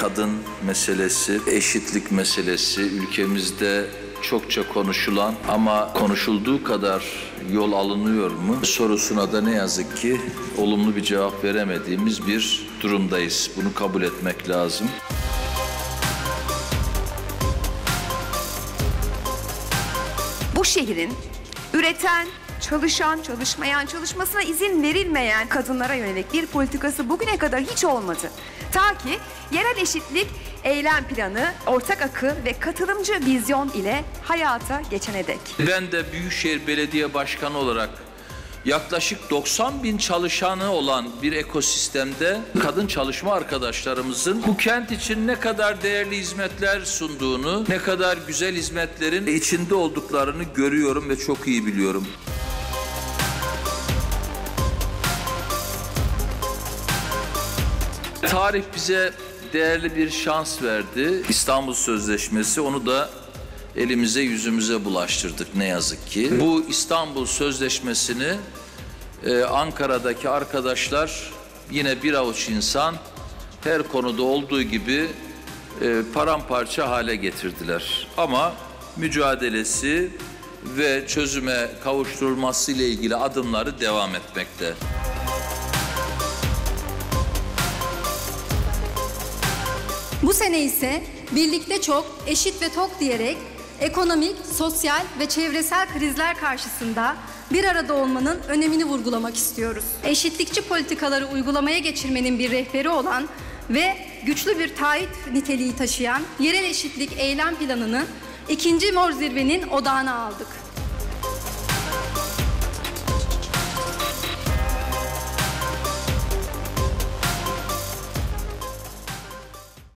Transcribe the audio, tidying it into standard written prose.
kadın meselesi, eşitlik meselesi ülkemizde çokça konuşulan ama konuşulduğu kadar yol alınıyor mu sorusuna da ne yazık ki olumlu bir cevap veremediğimiz bir durumdayız. Bunu kabul etmek lazım. Bu şehrin üreten, çalışan, çalışmayan, çalışmasına izin verilmeyen kadınlara yönelik bir politikası bugüne kadar hiç olmadı. Ta ki yerel eşitlik eylem planı, ortak akıl ve katılımcı vizyon ile hayata geçene dek. Ben de Büyükşehir Belediye Başkanı olarak yaklaşık 90.000 çalışanı olan bir ekosistemde kadın çalışma arkadaşlarımızın bu kent için ne kadar değerli hizmetler sunduğunu, ne kadar güzel hizmetlerin içinde olduklarını görüyorum ve çok iyi biliyorum. Tarih bize değerli bir şans verdi. İstanbul Sözleşmesi, onu da elimize yüzümüze bulaştırdık ne yazık ki. Bu İstanbul Sözleşmesi'ni Ankara'daki arkadaşlar yine bir avuç insan her konuda olduğu gibi paramparça hale getirdiler. Ama mücadelesi ve çözüme kavuşturulması ile ilgili adımları devam etmekte. Bu sene ise birlikte çok, eşit ve tok diyerek ekonomik, sosyal ve çevresel krizler karşısında bir arada olmanın önemini vurgulamak istiyoruz. Eşitlikçi politikaları uygulamaya geçirmenin bir rehberi olan ve güçlü bir taahhüt niteliği taşıyan yerel eşitlik eylem planını 2. Mor Zirve'nin odağına aldık.